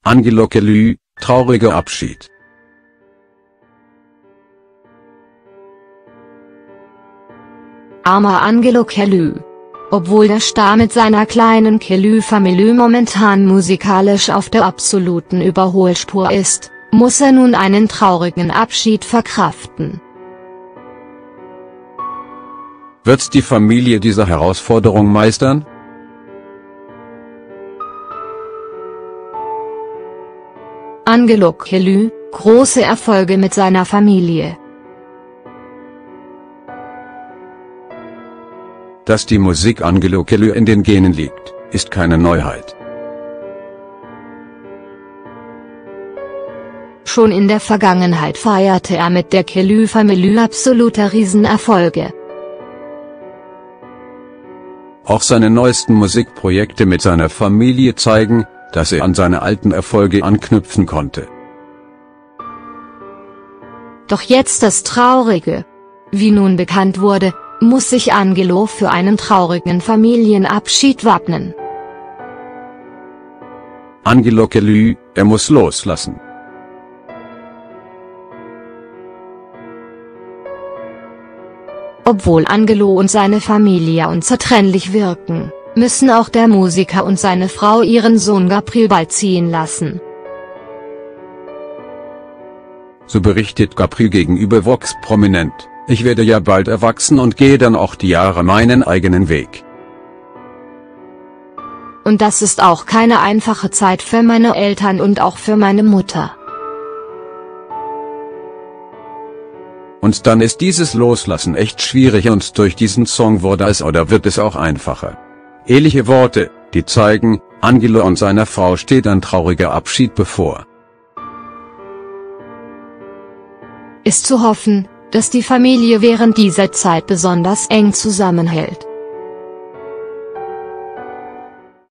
Angelo Kelly, trauriger Abschied. Armer Angelo Kelly. Obwohl der Star mit seiner kleinen Kelly-Familie momentan musikalisch auf der absoluten Überholspur ist, muss er nun einen traurigen Abschied verkraften. Wird die Familie diese Herausforderung meistern? Angelo Kelly, große Erfolge mit seiner Familie. Dass die Musik Angelo Kelly in den Genen liegt, ist keine Neuheit. Schon in der Vergangenheit feierte er mit der Kelly-Familie absolute Riesenerfolge. Auch seine neuesten Musikprojekte mit seiner Familie zeigen, dass er an seine alten Erfolge anknüpfen konnte. Doch jetzt das Traurige. Wie nun bekannt wurde, muss sich Angelo für einen traurigen Familienabschied wappnen. Angelo Kelly, er muss loslassen. Obwohl Angelo und seine Familie unzertrennlich wirken, müssen auch der Musiker und seine Frau ihren Sohn Gabriel beiziehen lassen. So berichtet Gabriel gegenüber Vox prominent: Ich werde ja bald erwachsen und gehe dann auch die Jahre meinen eigenen Weg. Und das ist auch keine einfache Zeit für meine Eltern und auch für meine Mutter. Und dann ist dieses Loslassen echt schwierig, und durch diesen Song wurde es oder wird es auch einfacher. Ehrliche Worte, die zeigen, Angelo und seiner Frau steht ein trauriger Abschied bevor. Ist zu hoffen, dass die Familie während dieser Zeit besonders eng zusammenhält.